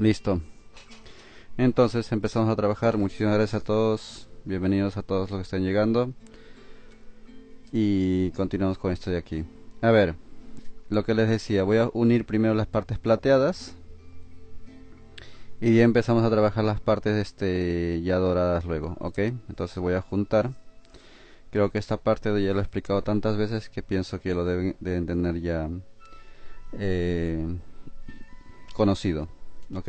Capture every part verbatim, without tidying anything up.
Listo. Entonces empezamos a trabajar. Muchísimas gracias a todos. Bienvenidos a todos los que están llegando. Y continuamos con esto de aquí. A ver, lo que les decía, voy a unir primero las partes plateadas. Y ya empezamos a trabajar las partes este, ya doradas luego, ¿ok? Entonces voy a juntar. Creo que esta parte ya lo he explicado tantas veces que pienso que lo deben, deben tener ya eh, conocido, ¿ok?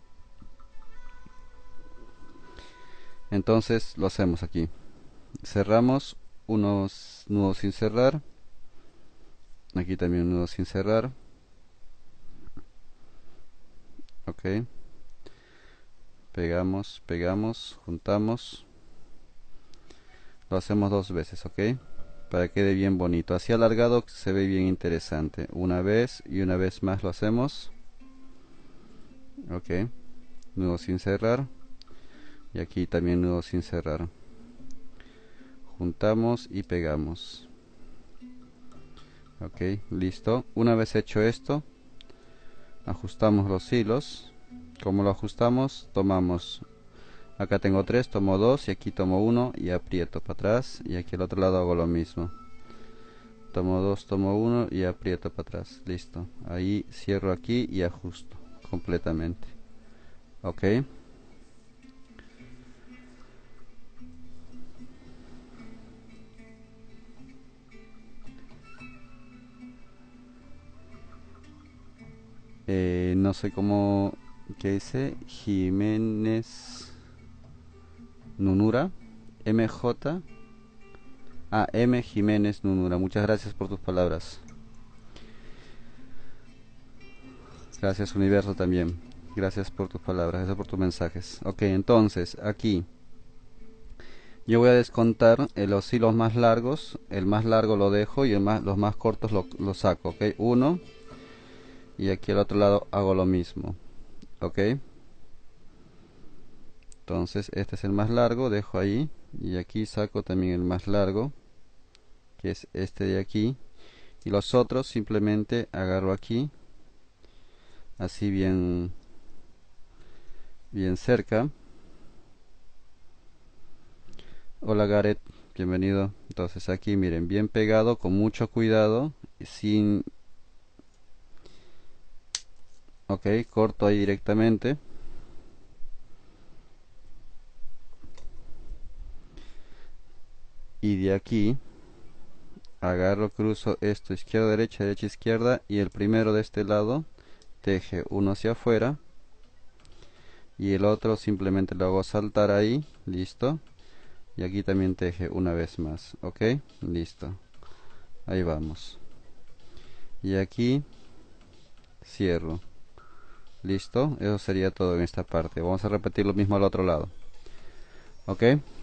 Entonces lo hacemos aquí. Cerramos unos nudos sin cerrar. Aquí también un nudo sin cerrar. Ok. Pegamos, pegamos, juntamos. Lo hacemos dos veces, ok. Para que quede bien bonito. Así alargado se ve bien interesante. Una vez y una vez más lo hacemos. Ok. Nudo sin cerrar. Y aquí también nudo sin cerrar. Juntamos y pegamos. Ok, listo. Una vez hecho esto, ajustamos los hilos. Como lo ajustamos, tomamos, acá tengo tres, tomo dos y aquí tomo uno y aprieto para atrás, y aquí al otro lado hago lo mismo. Tomo dos, tomo uno y aprieto para atrás. Listo. Ahí cierro aquí y ajusto completamente. Ok. Eh, no sé cómo, ¿qué dice? Jiménez Nunura. M J. Ah, M. Jiménez Nunura. Muchas gracias por tus palabras. Gracias, Universo, también. Gracias por tus palabras, gracias por tus mensajes. Ok, entonces, aquí yo voy a descontar eh, los hilos más largos. El más largo lo dejo y el más, los más cortos lo, lo saco. Ok, uno. Y aquí al otro lado hago lo mismo. Ok. Entonces, este es el más largo, dejo ahí. Y aquí saco también el más largo, que es este de aquí. Y los otros simplemente agarro aquí, así bien, bien cerca. Hola Gareth, bienvenido. Entonces aquí miren, bien pegado, con mucho cuidado, sin... Ok, corto ahí directamente. Y de aquí agarro, cruzo esto, izquierda, derecha, derecha, izquierda. Y el primero de este lado teje uno hacia afuera. Y el otro simplemente lo hago saltar ahí, listo. Y aquí también teje una vez más, ok, listo. Ahí vamos. Y aquí cierro. Listo, eso sería todo en esta parte. Vamos a repetir lo mismo al otro lado. ¿Ok?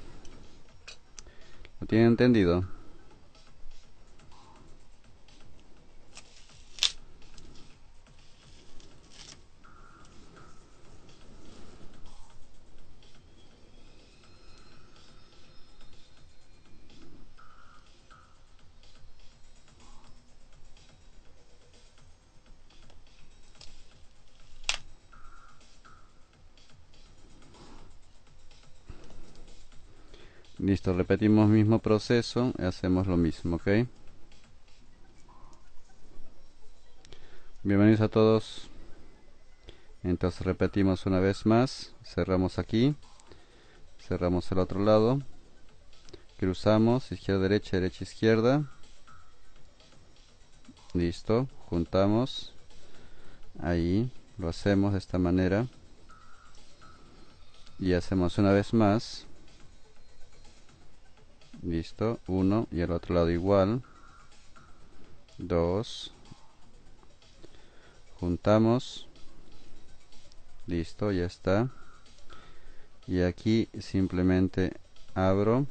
¿Lo tienen entendido? Listo, repetimos el mismo proceso y hacemos lo mismo, ¿ok? Bienvenidos a todos. Entonces repetimos una vez más. Cerramos aquí. Cerramos el otro lado. Cruzamos, izquierda, derecha, derecha, izquierda. Listo, juntamos. Ahí, lo hacemos de esta manera. Y hacemos una vez más. Listo, uno y al otro lado igual. Dos. Juntamos. Listo, ya está. Y aquí simplemente abro.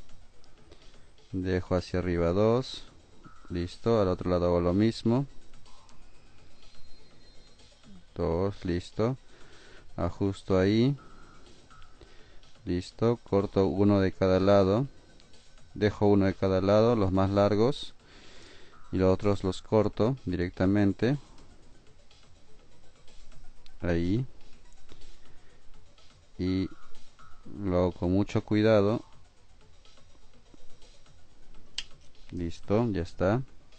Dejo hacia arriba dos. Listo, al otro lado hago lo mismo. Dos, listo. Ajusto ahí. Listo, corto uno de cada lado. Dejo uno de cada lado, los más largos. Y los otros los corto directamente. Ahí. y lo hago con mucho cuidado. Listo, ya está.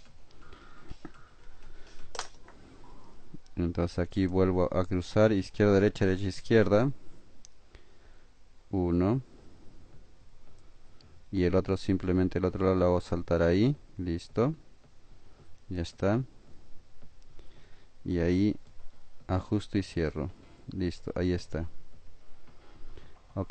Entonces aquí vuelvo a cruzar izquierda, derecha, derecha, izquierda. Uno. Y el otro simplemente el otro lado lo hago saltar ahí. Listo. Ya está. Y ahí ajusto y cierro. Listo, ahí está. Ok.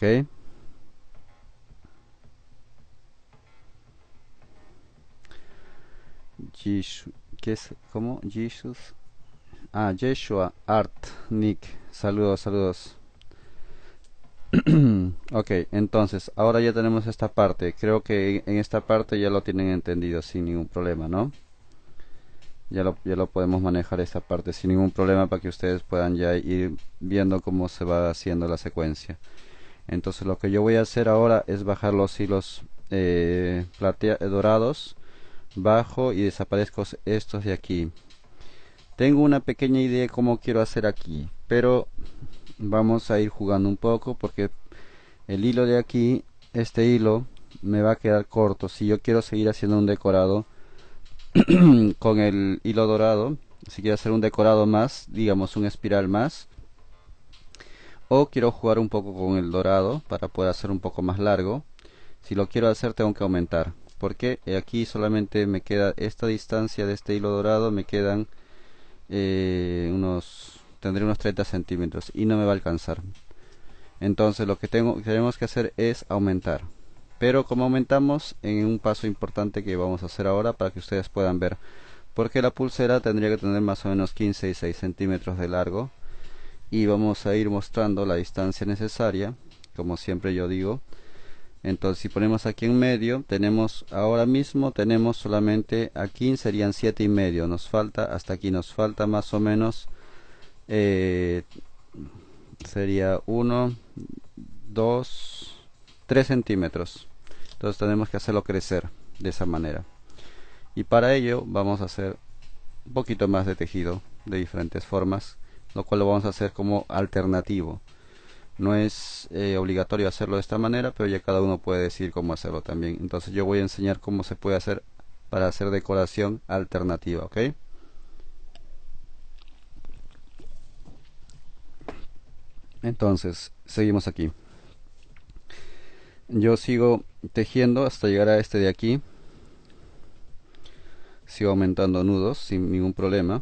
Jishu, ¿qué es? ¿Cómo? Jesus. Ah, Yeshua Art Nick. Saludos, saludos. Ok, entonces, ahora ya tenemos esta parte. Creo que en esta parte ya lo tienen entendido sin ningún problema, ¿no? Ya lo, ya lo podemos manejar esta parte sin ningún problema para que ustedes puedan ya ir viendo cómo se va haciendo la secuencia. Entonces lo que yo voy a hacer ahora es bajar los hilos eh, platea, eh, dorados. Bajo y desaparezco estos de aquí. Tengo una pequeña idea de cómo quiero hacer aquí, pero vamos a ir jugando un poco porque el hilo de aquí, este hilo, me va a quedar corto. Si yo quiero seguir haciendo un decorado con el hilo dorado, si quiero hacer un decorado más, digamos un espiral más, o quiero jugar un poco con el dorado para poder hacer un poco más largo, si lo quiero hacer tengo que aumentar, porque aquí solamente me queda esta distancia de este hilo dorado, me quedan eh, unos, tendré unos treinta centímetros y no me va a alcanzar. Entonces lo que tengo, tenemos que hacer es aumentar, pero como aumentamos en un paso importante que vamos a hacer ahora para que ustedes puedan ver, porque la pulsera tendría que tener más o menos quince y seis centímetros de largo, y vamos a ir mostrando la distancia necesaria, como siempre yo digo. Entonces si ponemos aquí en medio, tenemos ahora mismo tenemos solamente aquí serían siete y medio, nos falta hasta aquí, nos falta más o menos eh, sería uno, dos, tres centímetros. Entonces tenemos que hacerlo crecer de esa manera, y para ello vamos a hacer un poquito más de tejido de diferentes formas, lo cual lo vamos a hacer como alternativo. No es eh, obligatorio hacerlo de esta manera, pero ya cada uno puede decir cómo hacerlo también. Entonces yo voy a enseñar cómo se puede hacer para hacer decoración alternativa, ¿ok? Entonces, seguimos aquí. Yo sigo tejiendo hasta llegar a este de aquí. Sigo aumentando nudos sin ningún problema.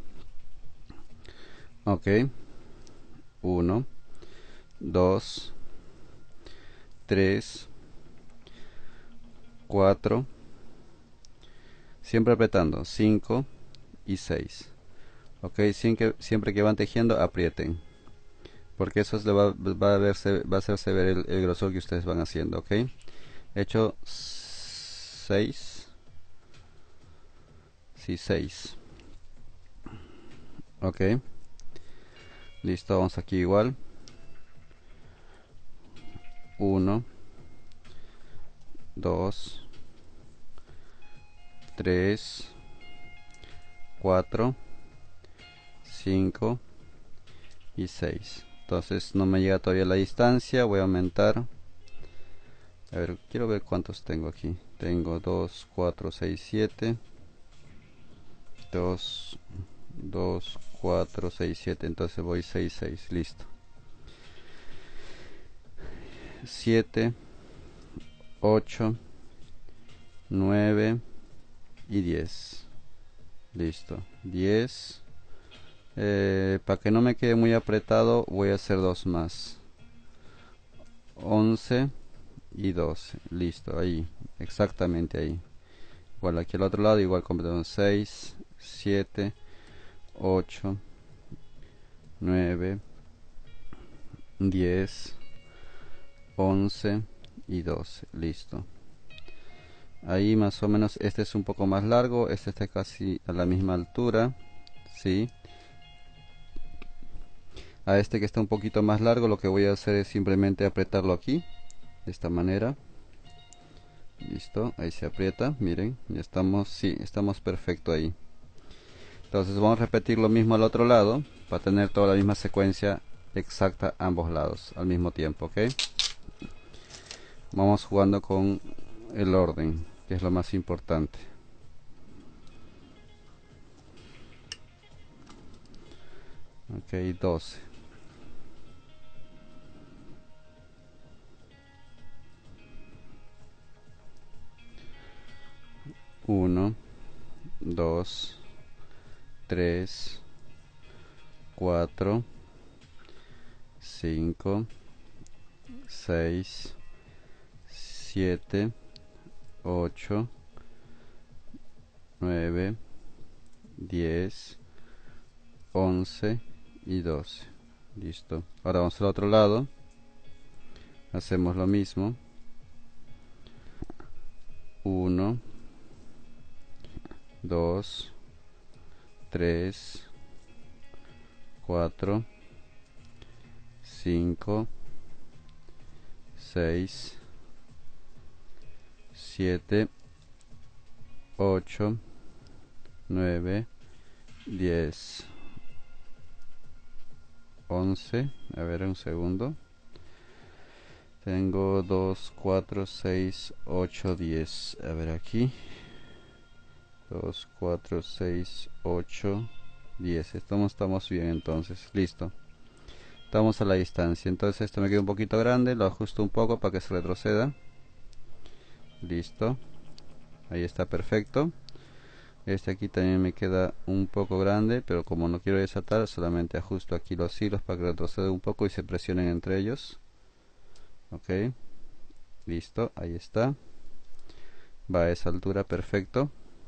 Ok. Uno, dos, tres, cuatro, siempre apretando, cinco y seis. Ok, siempre, siempre que van tejiendo aprieten, porque eso es, va, va, a verse, va a hacerse ver el, el grosor que ustedes van haciendo. Ok, he hecho seis. Sí, seis. Ok, listo, vamos aquí igual. Uno, dos, tres, cuatro, cinco y seis. Entonces no me llega todavía la distancia, voy a aumentar. A ver, quiero ver cuántos tengo aquí. Tengo dos, cuatro, seis, siete. dos, dos, cuatro, seis, siete. Entonces voy seis, seis. Listo. siete, ocho, nueve y diez. Listo. diez. Eh, para que no me quede muy apretado, voy a hacer dos más. once y doce. Listo, ahí. Exactamente ahí. Igual aquí al otro lado, igual completamos seis, siete, ocho, nueve, diez, once y doce. Listo. Ahí más o menos este es un poco más largo, este está casi a la misma altura. Sí. A este que está un poquito más largo, lo que voy a hacer es simplemente apretarlo aquí, de esta manera. Listo, ahí se aprieta, miren, ya estamos, sí, estamos perfecto ahí. Entonces vamos a repetir lo mismo al otro lado, para tener toda la misma secuencia exacta ambos lados al mismo tiempo, ¿ok? Vamos jugando con el orden, que es lo más importante. Ok, doce. uno, dos, tres, cuatro, cinco, seis, siete, ocho, nueve, diez, once y doce. Listo. Ahora vamos al otro lado. Hacemos lo mismo. uno, dos, tres, cuatro, cinco, seis, siete, ocho, nueve, diez, once. A ver, un segundo. Tengo dos, cuatro, seis, ocho, diez. A ver aquí. dos, cuatro, seis, ocho, diez. Estamos, estamos bien entonces. Listo. Estamos a la distancia. Entonces esto me queda un poquito grande. Lo ajusto un poco para que se retroceda. Listo. Ahí está perfecto. Este aquí también me queda un poco grande, pero como no quiero desatar, solamente ajusto aquí los hilos para que retroceda un poco y se presionen entre ellos. Ok. Listo. Ahí está. Va a esa altura, perfecto.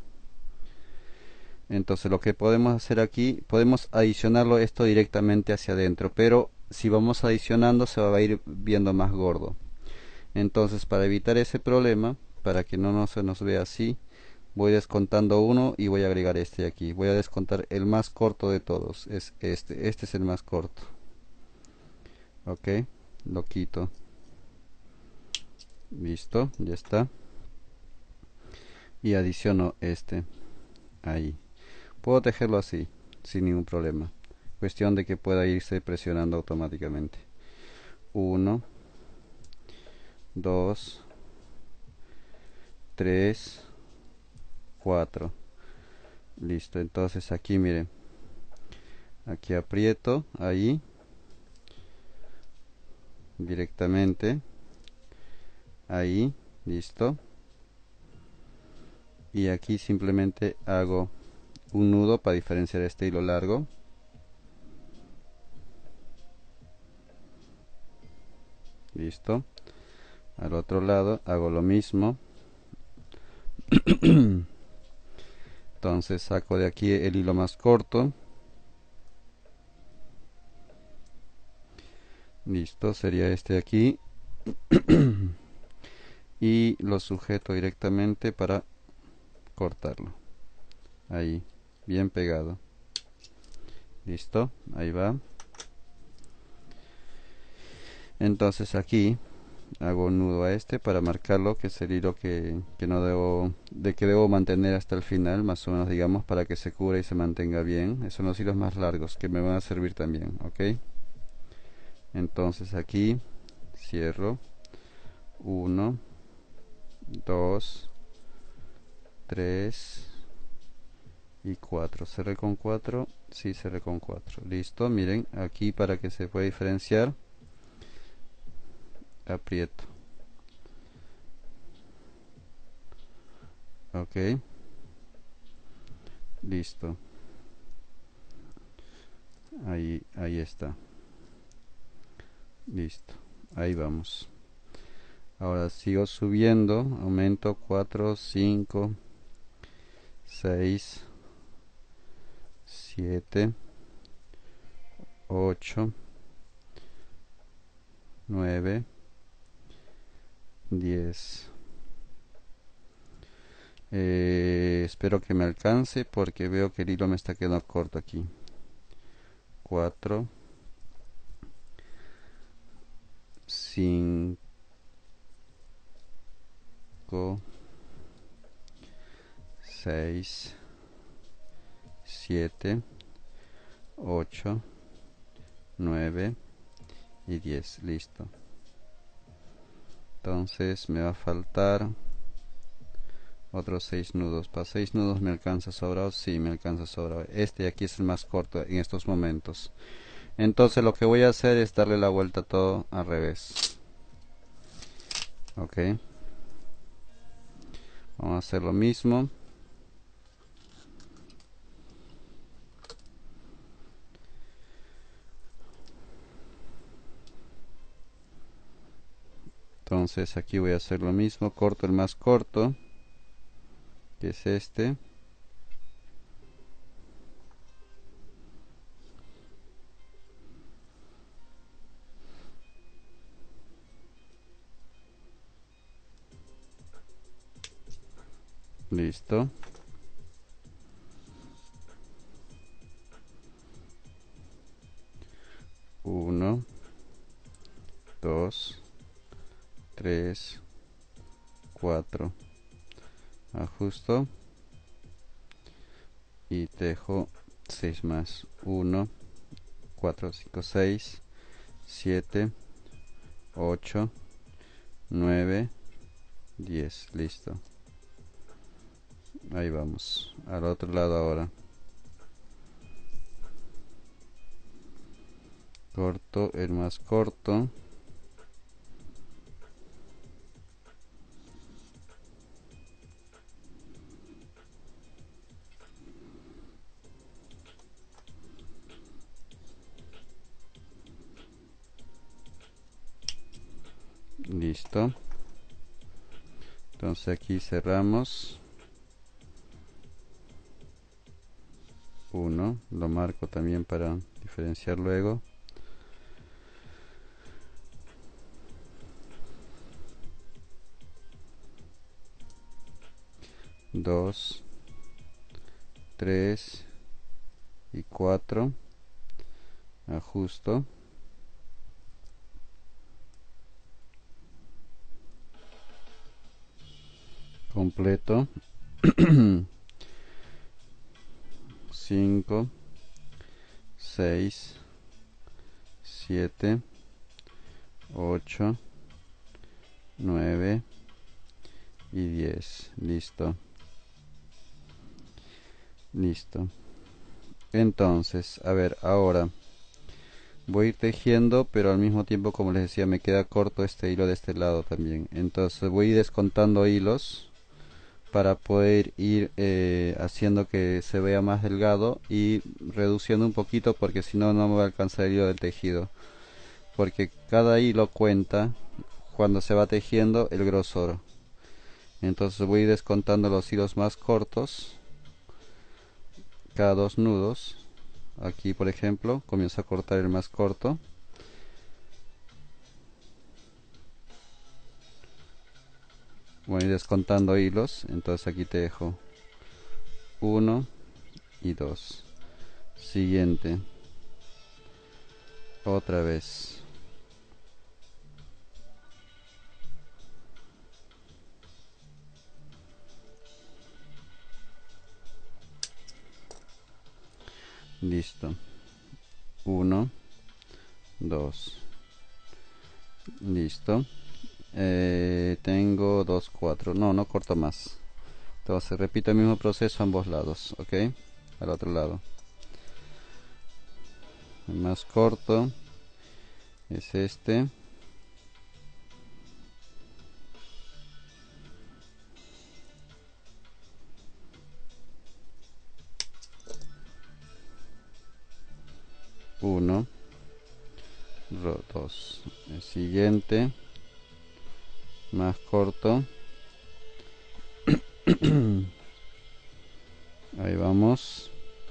Entonces lo que podemos hacer aquí, podemos adicionarlo esto directamente hacia adentro, pero si vamos adicionando se va a ir viendo más gordo. Entonces para evitar ese problema, para que no, no se nos vea así, voy descontando uno y voy a agregar este de aquí. Voy a descontar el más corto de todos, es este, este es el más corto. Ok, lo quito. Listo, ya está. Y adiciono este ahí. Puedo tejerlo así, sin ningún problema. Cuestión de que pueda irse presionando automáticamente. uno, dos, tres, cuatro. Listo, entonces aquí miren. Aquí aprieto, ahí. Directamente. Ahí, listo. Y aquí simplemente hago un nudo para diferenciar este hilo largo. Listo. Al otro lado hago lo mismo. Entonces saco de aquí el hilo más corto. Listo, sería este de aquí. Y lo sujeto directamente para cortarlo. Ahí, bien pegado. Listo, ahí va. Entonces aquí hago un nudo a este para marcarlo, que es el hilo que, que no debo, de que debo mantener hasta el final, más o menos, digamos, para que se cubra y se mantenga bien. Esos son los hilos más largos que me van a servir también, ok. Entonces aquí cierro. uno, dos, tres y cuatro. Cerré con cuatro. Sí, cerré con cuatro. Listo, miren, aquí para que se pueda diferenciar, aprieto. Ok, listo. Ahí, ahí está. Listo, ahí vamos. Ahora sigo subiendo, aumento cuatro, cinco, seis, siete, ocho, nueve, diez. Eh, espero que me alcance porque veo que el hilo me está quedando corto aquí. cuatro, cinco, seis, siete, ocho, nueve, y diez. Listo. Entonces me va a faltar otros seis nudos. Para seis nudos me alcanza sobrado. Sí, me alcanza sobrado. Este de aquí es el más corto en estos momentos. Entonces lo que voy a hacer es darle la vuelta a todo al revés. Ok. Vamos a hacer lo mismo. Entonces aquí voy a hacer lo mismo. Corto el más corto, que es este. Listo. Uno, dos, tres, cuatro. Ajusto y tejo seis más. Uno, cuatro, cinco, seis, siete, ocho, nueve, diez. Listo. Ahí vamos. Al otro lado ahora. Corto el más corto. Listo. Entonces aquí cerramos. Uno, lo marco también para diferenciar luego. Dos, tres y cuatro. Ajusto. Completo. Cinco, seis, siete, ocho, nueve y diez. Listo. Listo. Entonces, a ver, ahora voy a ir tejiendo, pero al mismo tiempo, como les decía, me queda corto este hilo de este lado también. Entonces voy a ir descontando hilos para poder ir eh, haciendo que se vea más delgado y reduciendo un poquito, porque si no, no me va a alcanzar el hilo del tejido. Porque cada hilo cuenta cuando se va tejiendo el grosor. Entonces voy a ir descontando los hilos más cortos cada dos nudos. Aquí, por ejemplo, comienzo a cortar el más corto. Voy a ir descontando hilos. Entonces aquí te dejo uno y dos. Siguiente. Otra vez. Listo. Uno, dos. Listo. Eh, tengo dos, cuatro. No, no corto más. Entonces repito el mismo proceso a ambos lados. Ok. Al otro lado. El más corto es este. Uno, dos. El siguiente, más corto. Ahí vamos.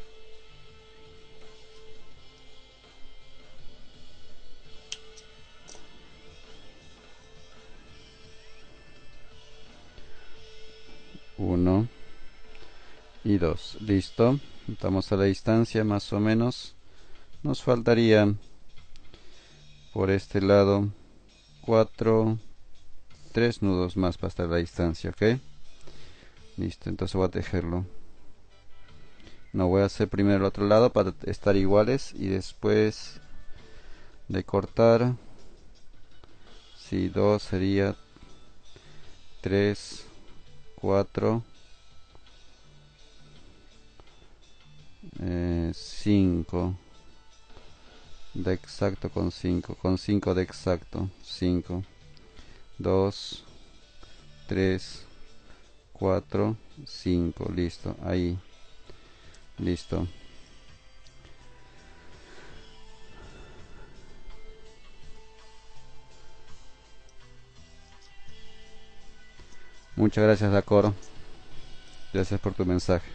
Uno y dos. Listo. Estamos a la distancia más o menos. Nos faltaría por este lado cuatro, tres nudos más para estar a la distancia, ¿ok? Listo, entonces voy a tejerlo. No, voy a hacer primero el otro lado para estar iguales y después de cortar si dos sería tres, cuatro, eh, cinco de exacto con cinco, con cinco de exacto, cinco, dos, tres, cuatro, cinco, listo, ahí, listo. Muchas gracias, Dacor. Gracias por tu mensaje.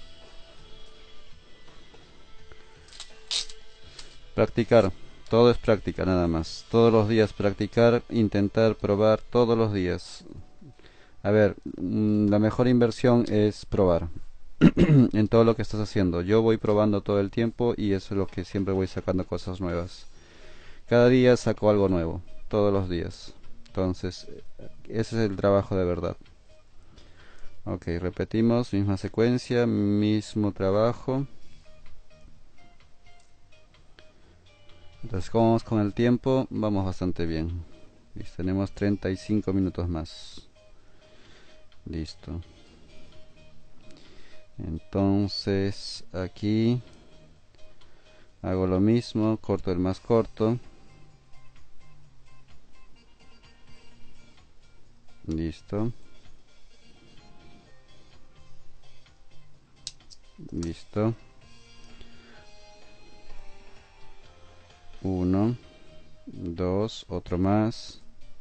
Practicar. Todo es práctica nada más. Todos los días practicar, intentar, probar todos los días. A ver, mm, la mejor inversión es probar en todo lo que estás haciendo. Yo voy probando todo el tiempo y eso es lo que siempre voy sacando cosas nuevas. Cada día saco algo nuevo, todos los días. Entonces, ese es el trabajo de verdad. Ok, repetimos, misma secuencia, mismo trabajo. Entonces, como vamos con el tiempo, vamos bastante bien. Listo, tenemos treinta y cinco minutos más. Listo. Entonces, aquí hago lo mismo, corto el más corto. Listo. Listo. Uno, dos, otro más.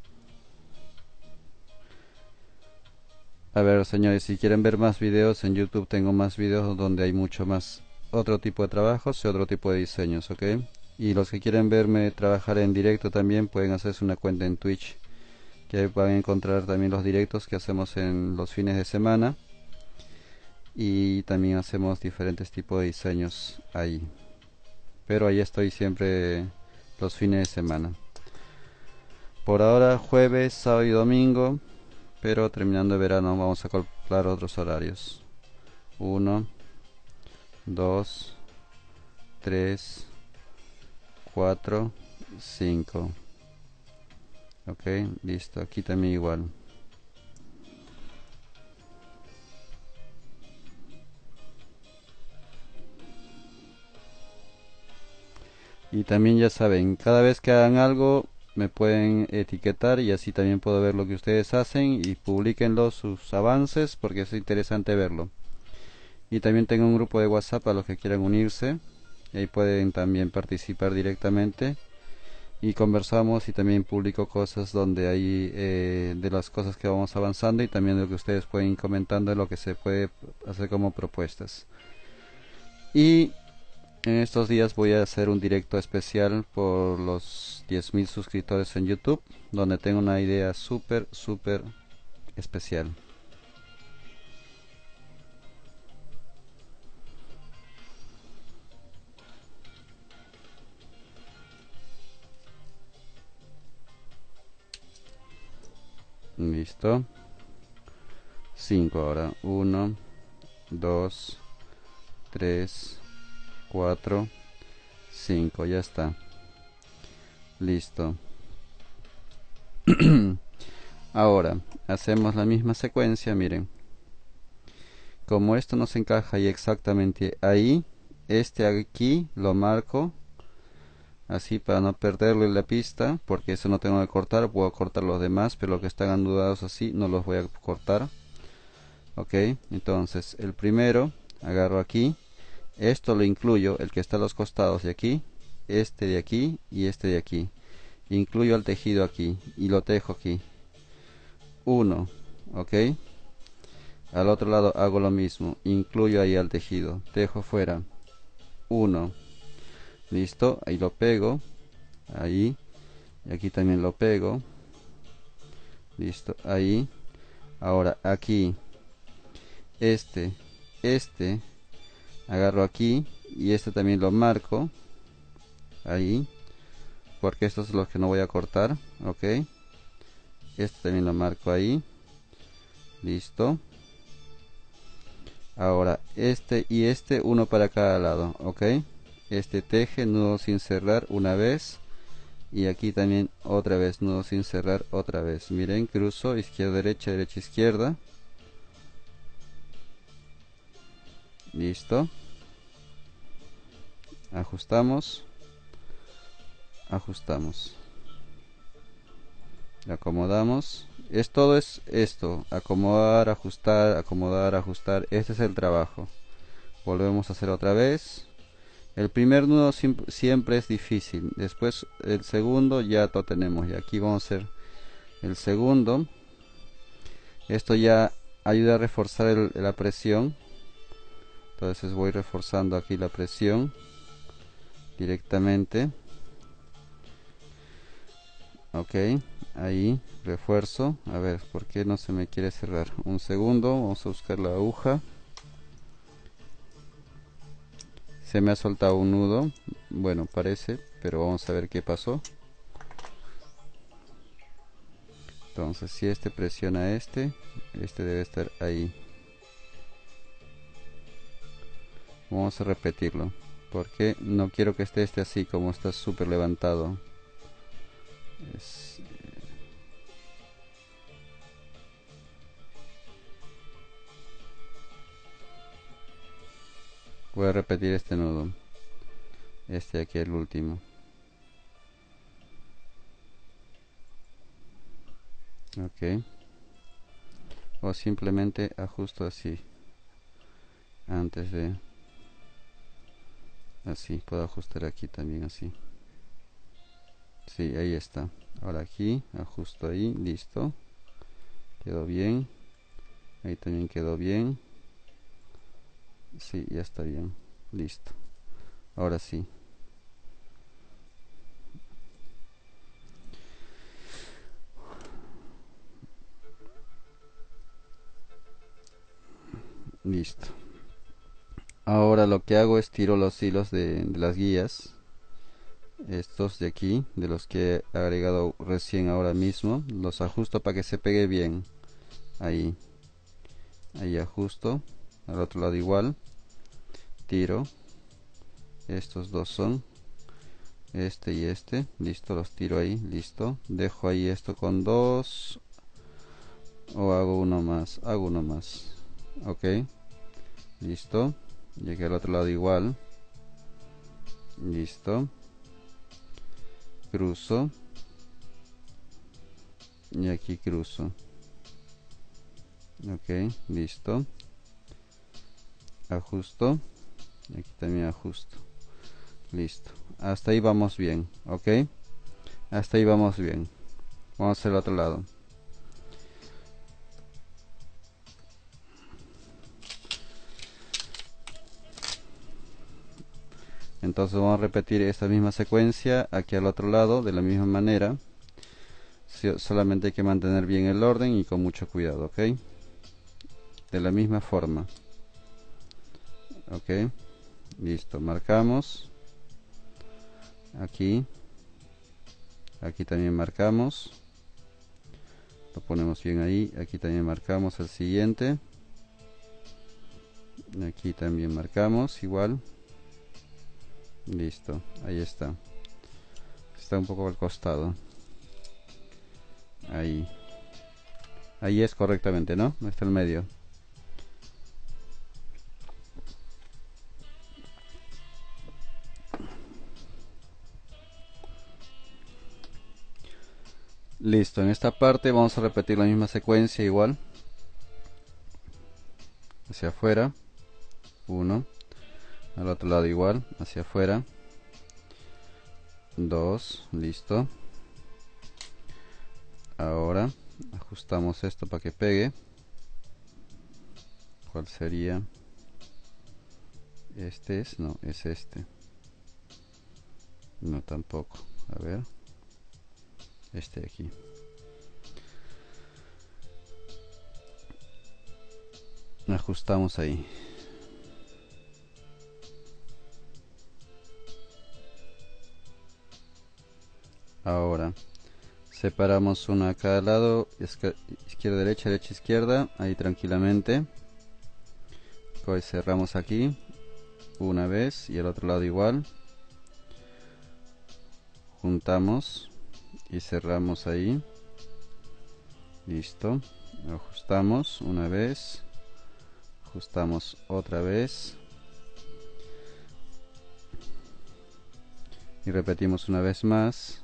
A ver, señores, si quieren ver más videos en YouTube, tengo más videos donde hay mucho más otro tipo de trabajos y otro tipo de diseños, ¿ok? Y los que quieren verme trabajar en directo también pueden hacerse una cuenta en Twitch, que ahí van a encontrar también los directos que hacemos en los fines de semana. Y también hacemos diferentes tipos de diseños ahí. Pero ahí estoy siempre los fines de semana. Por ahora jueves, sábado y domingo. Pero terminando el verano vamos a acoplar otros horarios. Uno, dos, tres, cuatro, cinco. Ok, listo. Aquí también igual. Y también ya saben, cada vez que hagan algo me pueden etiquetar y así también puedo ver lo que ustedes hacen y publíquenlo sus avances porque es interesante verlo. Y también tengo un grupo de WhatsApp a los que quieran unirse y ahí pueden también participar directamente y conversamos y también publico cosas donde hay eh, de las cosas que vamos avanzando y también de lo que ustedes pueden ir comentando de lo que se puede hacer como propuestas. Y en estos días voy a hacer un directo especial por los diez mil suscriptores en YouTube, donde tengo una idea súper, súper especial. Listo. cinco ahora. uno, dos, tres, cuatro, cinco. Ya está. Listo. Ahora hacemos la misma secuencia, miren. Como esto no se encaja ahí exactamente ahí, este aquí lo marco así para no perderle la pista, porque eso no tengo que cortar. Puedo cortar los demás, pero los que están anudados así no los voy a cortar. Ok, entonces el primero agarro aquí, esto lo incluyo, el que está a los costados de aquí, este de aquí y este de aquí. Incluyo el tejido aquí y lo tejo aquí. Uno, ok. Al otro lado hago lo mismo, incluyo ahí al tejido, tejo fuera. Uno, listo, ahí lo pego, ahí, y aquí también lo pego, listo, ahí. Ahora aquí, este, este, agarro aquí y este también lo marco, ahí, porque estos son los que no voy a cortar, ok. Este también lo marco ahí, listo. Ahora este y este, uno para cada lado, ok. Este teje nudo sin cerrar una vez y aquí también otra vez nudo sin cerrar, otra vez. Miren, cruzo izquierda derecha, derecha izquierda. Listo. Ajustamos, ajustamos, acomodamos. Es todo es esto, acomodar, ajustar, acomodar, ajustar. Este es el trabajo. Volvemos a hacer otra vez. El primer nudo siempre es difícil, después el segundo ya lo tenemos, y aquí vamos a hacer el segundo. Esto ya ayuda a reforzar el, la presión, entonces voy reforzando aquí la presión directamente. Ok, ahí refuerzo. A ver, ¿por qué no se me quiere cerrar? Un segundo, vamos a buscar la aguja. Se me ha soltado un nudo, bueno, parece, pero vamos a ver qué pasó. Entonces, si este presiona este, este debe estar ahí. Vamos a repetirlo, porque no quiero que esté este así, como está súper levantado. Es, voy a repetir este nudo, este aquí el último. Ok, o simplemente ajusto así antes de, así puedo ajustar aquí también así. Sí, ahí está. Ahora aquí ajusto ahí, listo, quedó bien. Ahí también quedó bien. Sí, ya está bien, listo. Ahora sí. Listo. Ahora lo que hago es tiro los hilos de, de las guías, estos de aquí, de los que he agregado recién ahora mismo, los ajusto para que se pegue bien. Ahí, ahí ajusto, al otro lado igual, tiro, estos dos son, este y este, listo, los tiro ahí, listo, dejo ahí esto con dos, o hago uno más, hago uno más, ok, listo. Llegué al otro lado igual, listo, cruzo y aquí cruzo, ok, listo, ajusto, aquí también ajusto, listo, hasta ahí vamos bien, ok, hasta ahí vamos bien. Vamos a hacer el otro lado. Entonces vamos a repetir esta misma secuencia aquí al otro lado de la misma manera. Solamente hay que mantener bien el orden y con mucho cuidado, ok, de la misma forma. Ok, listo, marcamos aquí, aquí también marcamos, lo ponemos bien ahí, aquí también marcamos el siguiente, aquí también marcamos igual, listo, ahí está, está un poco al costado, ahí, ahí es correctamente, ¿no? No está el medio. Listo, en esta parte vamos a repetir la misma secuencia igual, hacia afuera, uno, al otro lado igual, hacia afuera, dos, listo. Ahora ajustamos esto para que pegue. ¿Cuál sería? Este es, no, es este. No, tampoco. A ver, este de aquí. Ajustamos ahí. Ahora separamos uno a cada lado, izquierda, derecha, derecha, izquierda, ahí tranquilamente. Hoy cerramos aquí una vez y el otro lado igual. juntamos y cerramos ahí. Listo, ajustamos una vez, ajustamos otra vez y repetimos una vez más.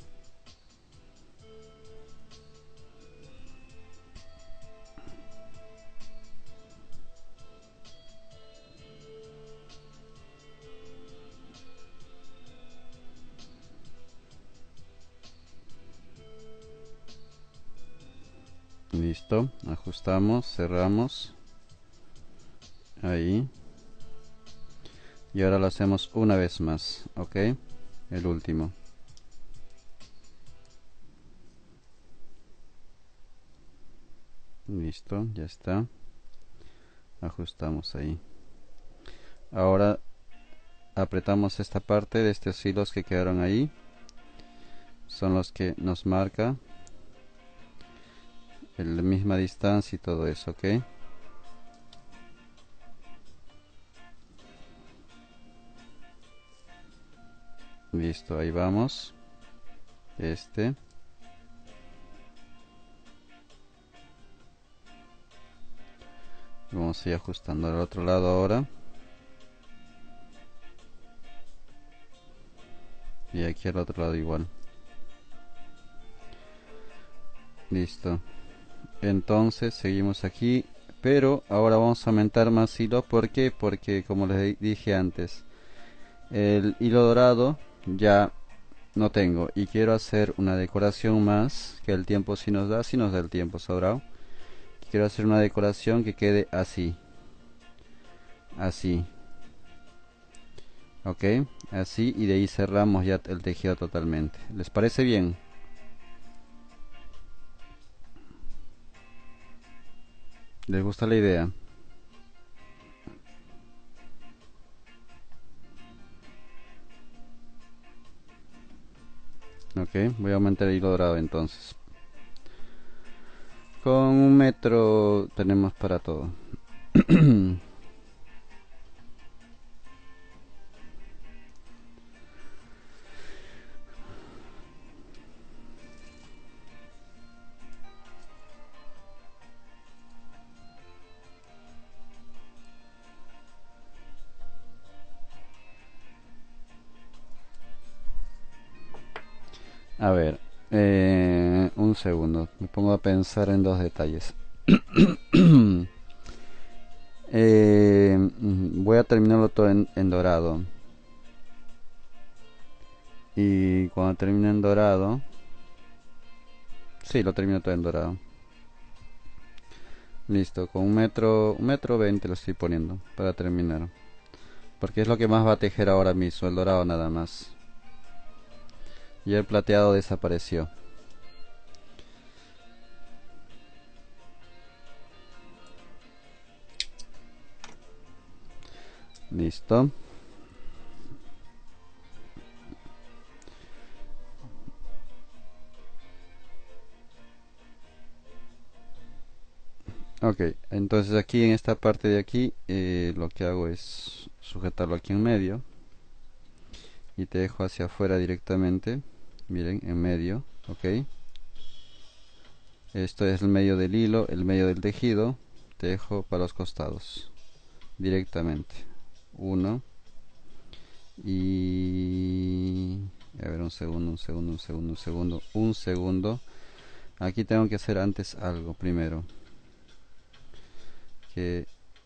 Listo, ajustamos, cerramos ahí y ahora lo hacemos una vez más, ok, el último. Listo, ya está, ajustamos ahí. Ahora apretamos esta parte de estos hilos que quedaron ahí, son los que nos marca en la misma distancia y todo eso, ok. Listo, ahí vamos. Este. Vamos a ir ajustando al otro lado ahora. Y aquí al otro lado igual. Listo. Entonces seguimos aquí. Pero ahora vamos a aumentar más hilo. ¿Por qué? Porque como les dije antes, el hilo dorado ya no tengo. Y quiero hacer una decoración más. Que el tiempo si nos da, si nos da el tiempo sobrado. Quiero hacer una decoración que quede así. Así. Ok, así, y de ahí cerramos ya el tejido totalmente. ¿Les parece bien? ¿Les gusta la idea? Ok, voy a aumentar el hilo dorado entonces. Con un metro tenemos para todo. A ver, eh, un segundo, me pongo a pensar en dos detalles. eh, Voy a terminarlo todo en, en dorado. Y cuando termine en dorado, sí, lo termino todo en dorado. Listo, con un metro, un metro veinte lo estoy poniendo para terminar. Porque es lo que más va a tejer ahora mismo, el dorado nada más. Y el plateado desapareció. Listo. Ok, entonces aquí en esta parte de aquí eh, lo que hago es sujetarlo aquí en medio. Y te dejo hacia afuera directamente. Miren, en medio, ok. Esto es el medio del hilo, el medio del tejido. Te dejo para los costados directamente. Uno. Y... a ver, un segundo, un segundo, un segundo, un segundo, un segundo. Aquí tengo que hacer antes algo primero. Que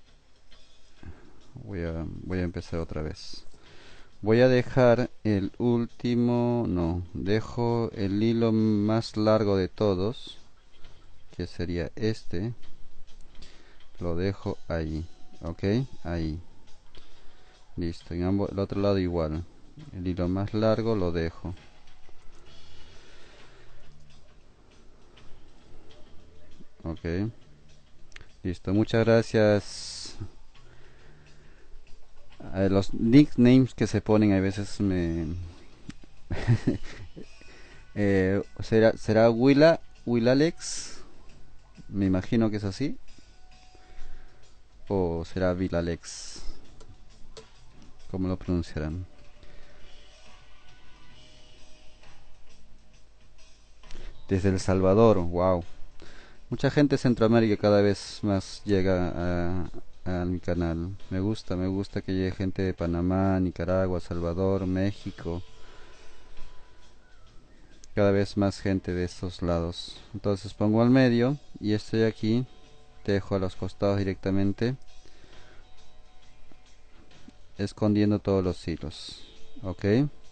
voy a, voy a empezar otra vez. Voy a dejar el último, no, dejo el hilo más largo de todos, que sería este. Lo dejo ahí, ok, ahí. Listo, en ambos, el otro lado igual. El hilo más largo lo dejo. Ok. Listo, muchas gracias. Eh, los nicknames que se ponen a veces me... eh, ¿será, será Willa, Willalex? Me imagino que es así. ¿O será Willalex? ¿Cómo lo pronunciarán? desde El Salvador. Wow, mucha gente de Centroamérica cada vez más llega a, a mi canal. Me gusta, me gusta que llegue gente de Panamá, Nicaragua, Salvador, México. Cada vez más gente de estos lados. Entonces pongo al medio y estoy aquí. Dejo a los costados directamente, escondiendo todos los hilos. Ok,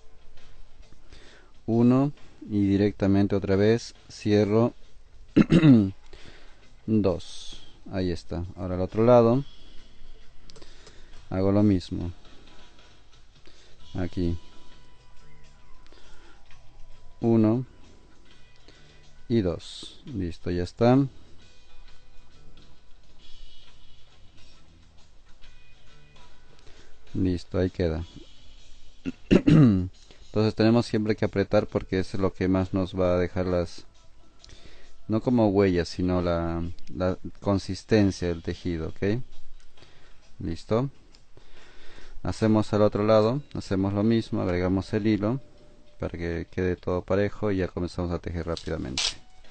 uno y directamente otra vez cierro. Dos, ahí está. Ahora al otro lado hago lo mismo. Aquí uno y dos. Listo, ya está. Listo, ahí queda. Entonces tenemos siempre que apretar porque es lo que más nos va a dejar las, no como huellas, sino la, la consistencia del tejido. Ok, listo. Hacemos al otro lado, hacemos lo mismo, agregamos el hilo para que quede todo parejo y ya comenzamos a tejer rápidamente.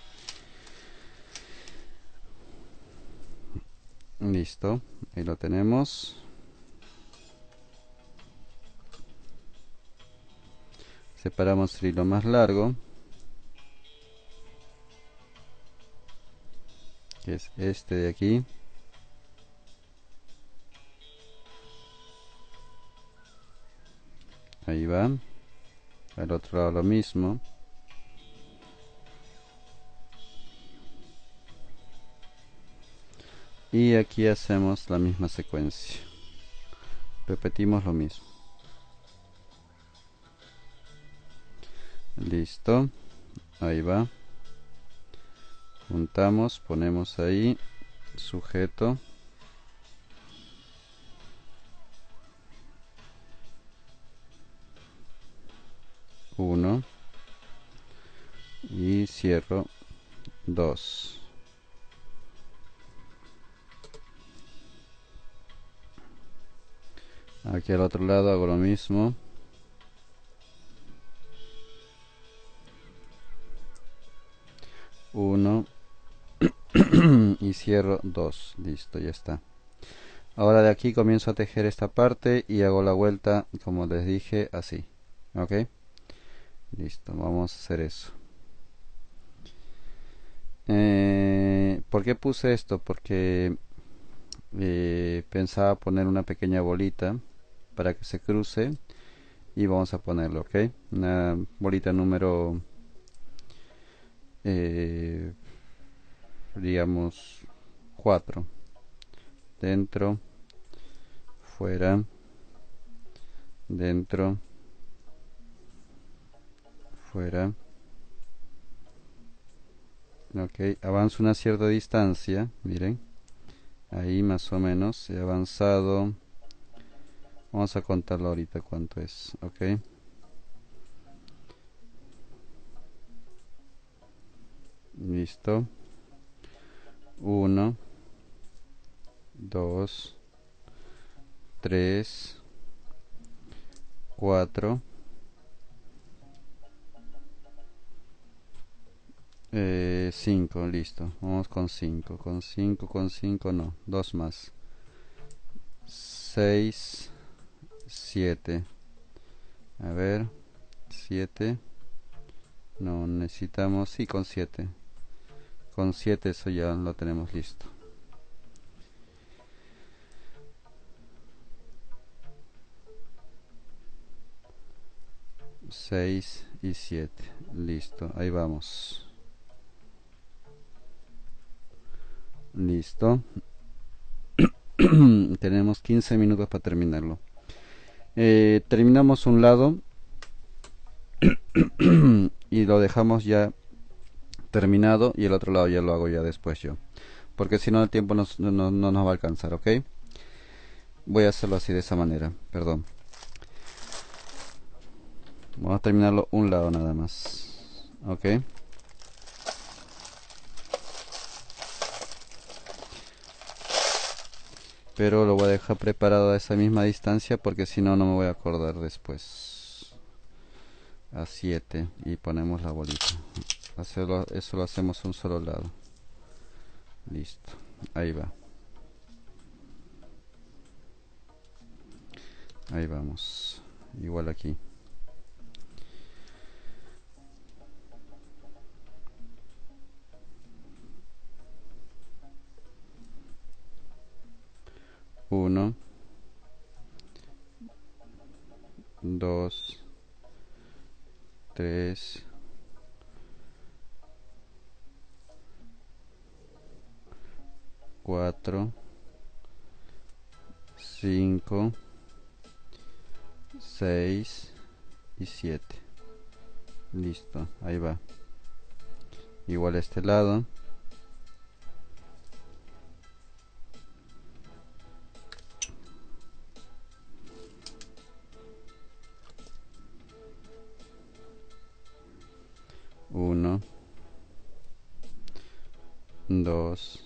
Listo, ahí lo tenemos. Separamos el hilo más largo, que es este de aquí. Ahí va. Al otro lado lo mismo. Y aquí hacemos la misma secuencia. Repetimos lo mismo. Listo, ahí va. Juntamos, ponemos ahí, sujeto. Uno. Y cierro. Dos. Aquí al otro lado hago lo mismo. Uno. Y cierro dos. Listo, ya está. Ahora de aquí comienzo a tejer esta parte y hago la vuelta como les dije, así. Ok, listo, vamos a hacer eso. eh, ¿Por qué puse esto? Porque eh, pensaba poner una pequeña bolita para que se cruce y vamos a ponerlo. Ok, una bolita número eh, digamos cuatro, dentro, fuera, dentro, fuera. Ok, avanzo una cierta distancia, miren, ahí más o menos he avanzado. Vamos a contarlo ahorita cuánto es. Ok, listo. Uno, dos, tres, cuatro, eh, cinco. Listo, vamos con cinco, con cinco, con cinco, no, dos más. Seis, siete. A ver, siete. No, necesitamos, sí, con siete. Con siete eso ya lo tenemos listo. Seis y siete. Listo, ahí vamos. Listo. Tenemos quince minutos para terminarlo. Eh, terminamos un lado y lo dejamos ya terminado y el otro lado ya lo hago ya después yo, porque si no el tiempo nos, no, no nos va a alcanzar. Ok, voy a hacerlo así, de esa manera, perdón. Vamos a terminarlo un lado nada más. Ok, pero lo voy a dejar preparado a esa misma distancia porque si no no me voy a acordar después. A siete y ponemos la bolita hacerlo, eso lo hacemos un solo lado. Listo, ahí va. Ahí vamos, igual aquí. Uno, dos, tres, cuatro, cinco, seis y siete. Listo, ahí va. Igual a este lado. Uno, dos,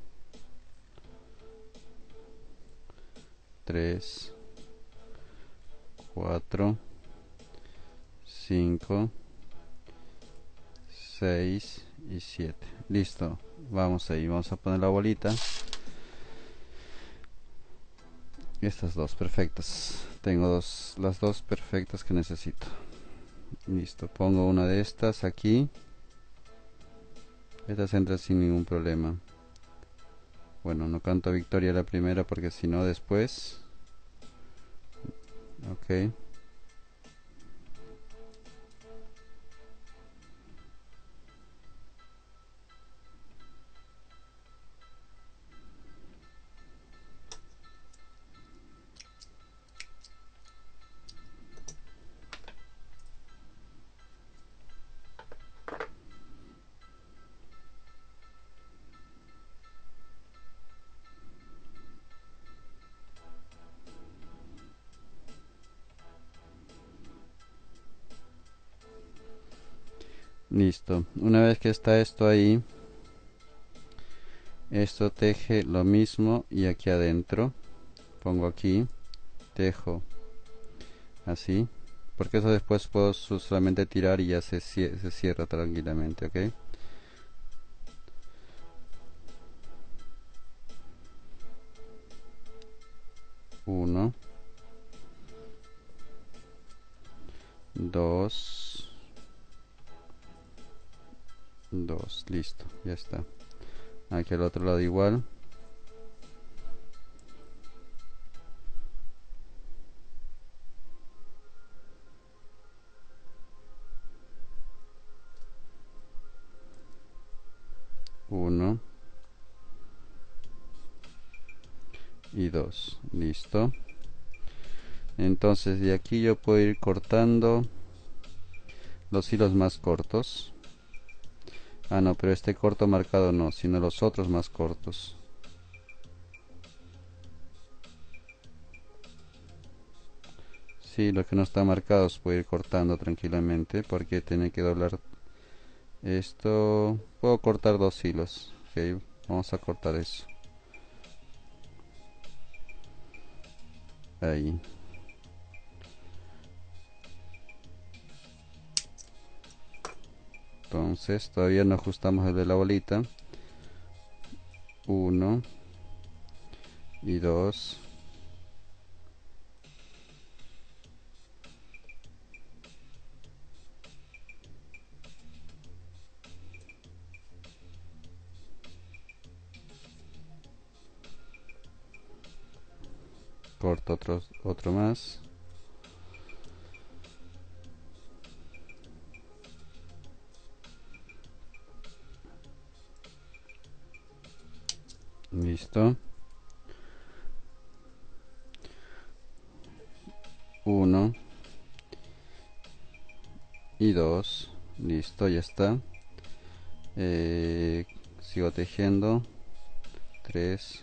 tres, cuatro, cinco, seis y siete. Listo, vamos ahí, vamos a poner la bolita. Estas dos perfectas, tengo dos, las dos perfectas que necesito. Listo, pongo una de estas aquí. Estas entran sin ningún problema. Bueno, no canto victoria la primera porque si no después. Ok. Listo, una vez que está esto ahí, esto teje lo mismo y aquí adentro pongo aquí, tejo así, porque eso después puedo solamente tirar y ya se, se cierra tranquilamente, ok. Uno, dos, dos, listo, ya está. Aquí al otro lado igual. Uno y dos, listo. Entonces de aquí yo puedo ir cortando los hilos más cortos. Ah, no, pero este corto marcado no, sino los otros más cortos. Sí, los que no están marcados puedo ir cortando tranquilamente porque tiene que doblar esto. Puedo cortar dos hilos. Ok, vamos a cortar eso. Ahí. Entonces todavía no ajustamos el de la bolita. Uno y dos. Corto otro, otro más. Listo. Uno y dos. Listo, ya está. Eh, sigo tejiendo. Tres,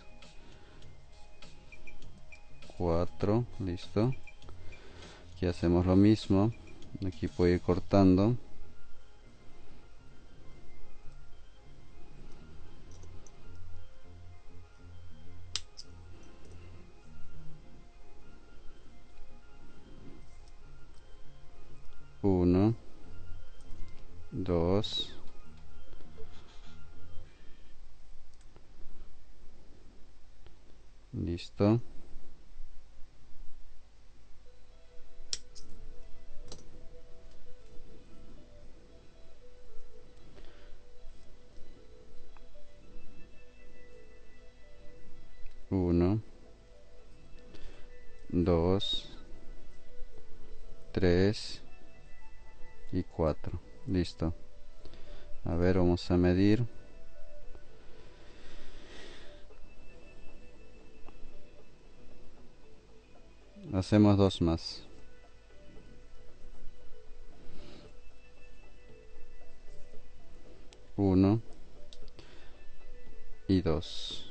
cuatro. Listo. Aquí hacemos lo mismo. Aquí puedo ir cortando. Uno, dos, Listo. Uno, dos, tres y cuatro. Listo. A ver, vamos a medir. Hacemos dos más. Uno y dos.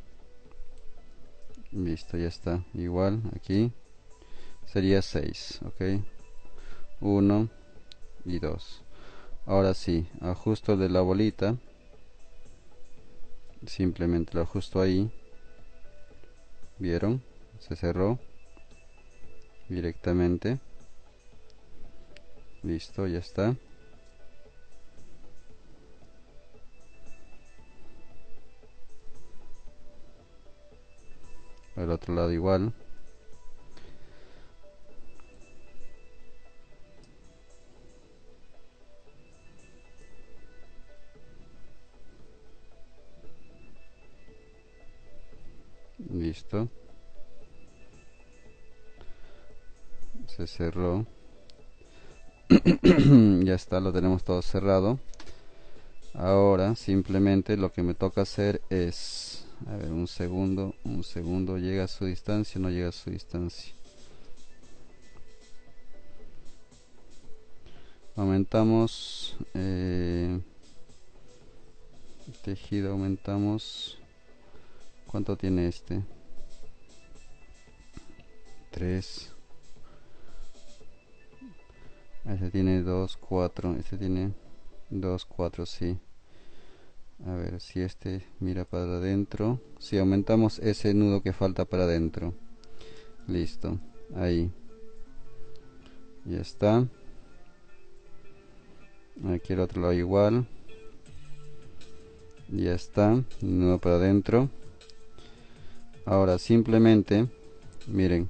Listo, ya está. Igual aquí sería seis. Ok. Uno y dos. Ahora sí, ajusto de la bolita. Simplemente lo ajusto ahí. ¿Vieron? Se cerró directamente. Listo, ya está. Al otro lado igual. Listo. Se cerró. Ya está, lo tenemos todo cerrado. Ahora simplemente lo que me toca hacer es, a ver, un segundo, un segundo, llega a su distancia, no llega a su distancia. Aumentamos eh, tejido, aumentamos. ¿Cuánto tiene este? tres. Este tiene dos, cuatro. Este tiene dos, cuatro, sí. A ver si este mira para adentro. Si aumentamos ese nudo que falta para adentro. Listo. Ahí. Ya está. Aquí el otro lado igual. Ya está. Nudo para adentro. Ahora simplemente, miren.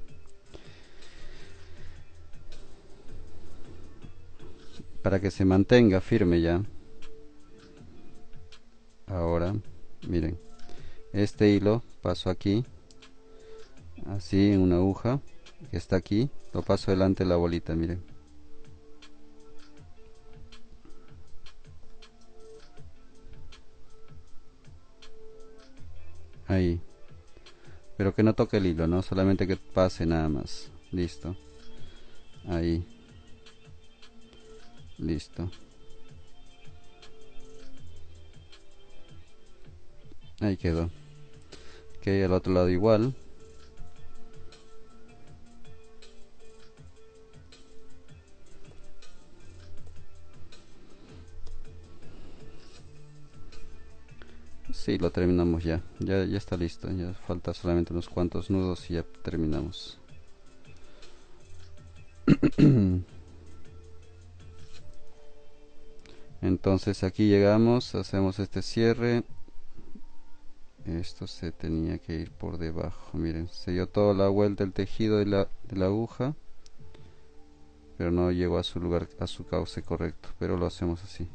Para que se mantenga firme ya. Ahora, miren. Este hilo paso aquí. Así en una aguja que está aquí. Lo paso delante de la bolita, miren. Ahí. Pero que no toque el hilo, ¿no? Solamente que pase nada más. Listo. Ahí. Listo. Ahí quedó. Ok, al otro lado igual. Sí, lo terminamos ya. Ya, ya está listo. Ya falta solamente unos cuantos nudos y ya terminamos. Entonces aquí llegamos, hacemos este cierre. Esto se tenía que ir por debajo. Miren, se dio toda la vuelta el tejido de la, de la aguja, pero no llegó a su lugar, a su cauce correcto. Pero lo hacemos así.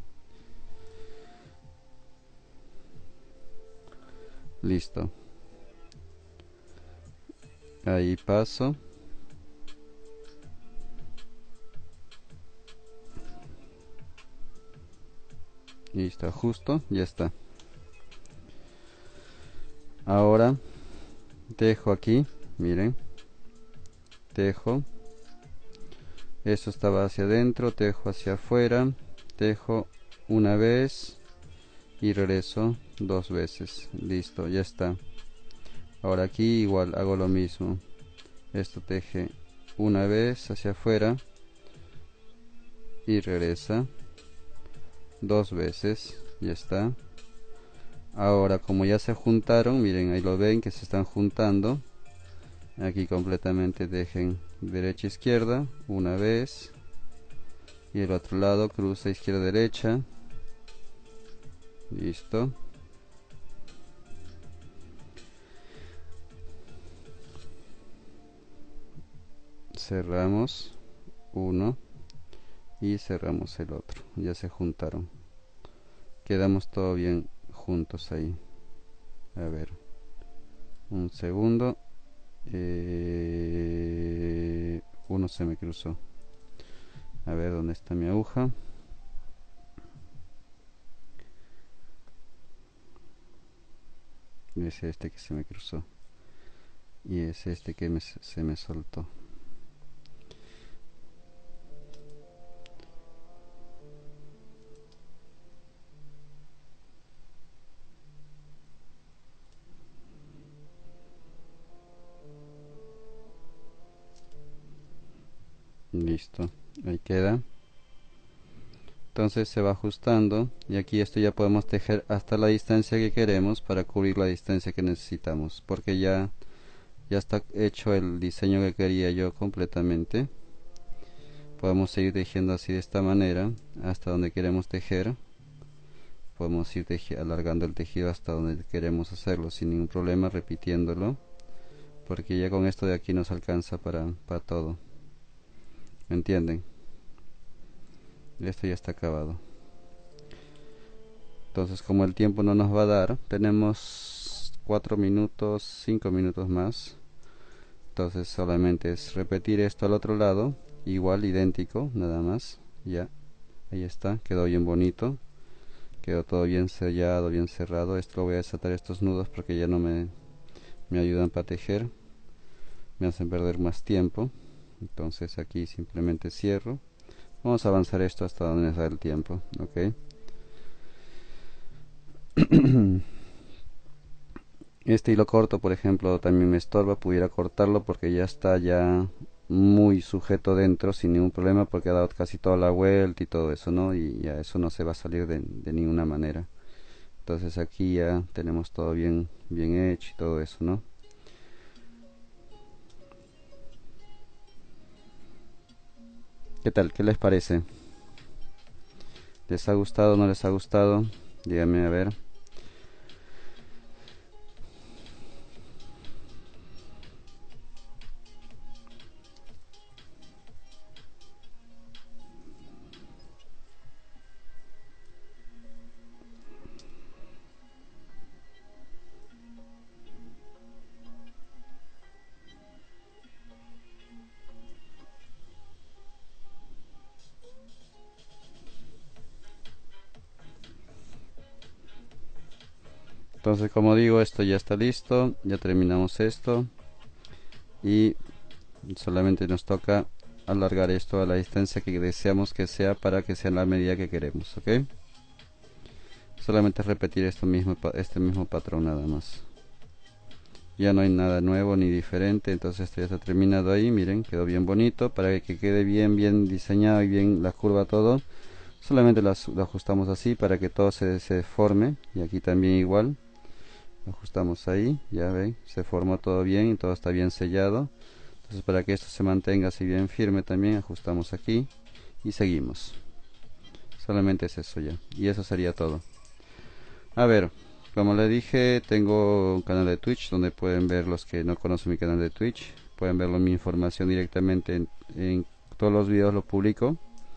Listo. Ahí paso. Y está justo, ya está. Ahora dejo aquí, miren, tejo. Esto estaba hacia adentro, tejo hacia afuera, tejo una vez y regreso dos veces. Listo, ya está. Ahora aquí igual hago lo mismo. Esto teje una vez hacia afuera y regresa dos veces. Ya está. Ahora como ya se juntaron, miren, ahí lo ven que se están juntando. Aquí completamente dejen derecha izquierda una vez y el otro lado cruza izquierda derecha. Listo. cerramos uno y cerramos el otro, ya se juntaron, quedamos todo bien juntos ahí. A ver, un segundo, eh, uno se me cruzó. A ver dónde está mi aguja. Es este que se me cruzó y es este que me, se me soltó. Listo, ahí queda. Entonces se va ajustando y aquí esto ya podemos tejer hasta la distancia que queremos para cubrir la distancia que necesitamos, porque ya ya está hecho el diseño que quería yo completamente. Podemos seguir tejiendo así de esta manera hasta donde queremos tejer. Podemos ir alargando el tejido hasta donde queremos hacerlo sin ningún problema, repitiéndolo, porque ya con esto de aquí nos alcanza para, para todo. ¿Me entienden? Esto ya está acabado. Entonces, como el tiempo no nos va a dar, tenemos cuatro minutos, cinco minutos más. Entonces solamente es repetir esto al otro lado, igual, idéntico, nada más. Ya, ahí está, quedó bien bonito, quedó todo bien sellado, bien cerrado. Esto lo voy a desatar, estos nudos, porque ya no me, me ayudan para tejer, me hacen perder más tiempo. Entonces aquí simplemente cierro. Vamos a avanzar esto hasta donde nos da el tiempo, ok. Este hilo corto, por ejemplo, también me estorba, pudiera cortarlo porque ya está ya muy sujeto dentro sin ningún problema, porque ha dado casi toda la vuelta y todo eso, ¿no? Y ya eso no se va a salir de, de ninguna manera. Entonces aquí ya tenemos todo bien, bien hecho y todo eso, ¿no? ¿Qué tal? ¿Qué les parece? ¿Les ha gustado o no les ha gustado? Díganme a ver. Entonces, como digo, esto ya está listo, ya terminamos esto y solamente nos toca alargar esto a la distancia que deseamos que sea para que sea la medida que queremos, ¿ok? Solamente repetir esto mismo, este mismo patrón nada más. Ya no hay nada nuevo ni diferente, entonces esto ya está terminado ahí. Miren, quedó bien bonito. Para que quede bien, bien diseñado y bien la curva todo, solamente lo ajustamos así para que todo se, se forme. Y aquí también igual. Ajustamos ahí, ya ven, se formó todo bien y todo está bien sellado. Entonces, para que esto se mantenga así bien firme también ajustamos aquí y seguimos. Solamente es eso ya, y eso sería todo. A ver, como les dije, tengo un canal de Twitch donde pueden ver, los que no conocen mi canal de Twitch, pueden ver mi información directamente en, en todos los videos lo publico.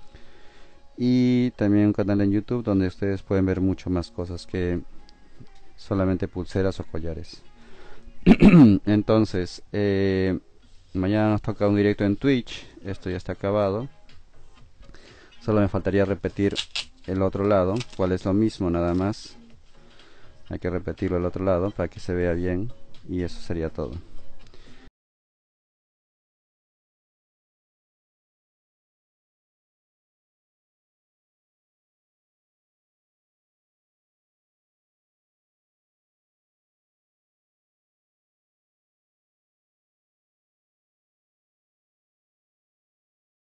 Y también un canal en YouTube donde ustedes pueden ver mucho más cosas que solamente pulseras o collares. Entonces, eh, mañana nos toca un directo en Twitch. Esto ya está acabado. Solo me faltaría repetir el otro lado, cual es lo mismo nada más. Hay que repetirlo al otro lado para que se vea bien. Y eso sería todo.